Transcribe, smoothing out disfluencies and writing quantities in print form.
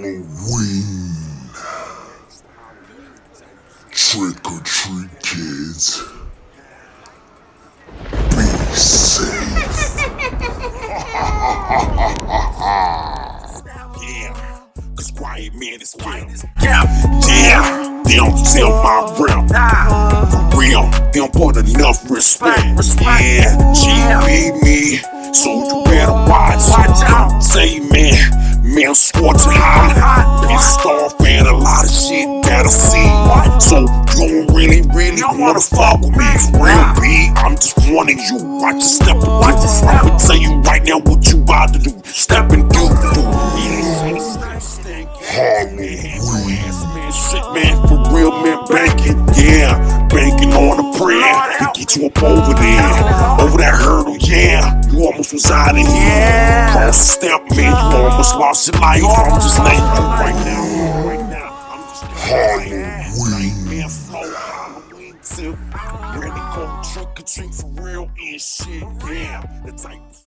Halloween. Trick or treat, kids. Be safe. Yeah, cause quiet man is real. Yeah, they don't tell my rep. For real, they don't put enough respect. Yeah, she beat me, so you better watch out. Say man, I'm scorching hot. Pissed off and a lot of shit that I see. So you don't really wanna fuck with me. For real, B, I'm just warning you. Watch your step, I'ma tell you right now what you about to do. Step and do. Halloween. Shit, man, for real, man, banking, yeah, banking on a prayer to get you up over that hurdle, yeah, you almost was out of here, cross the step, man, you almost lost your life. I'm just letting you right now, I'm just Halloween. man, flow, Halloween too, ready to go trick or treat for real and shit, yeah, the type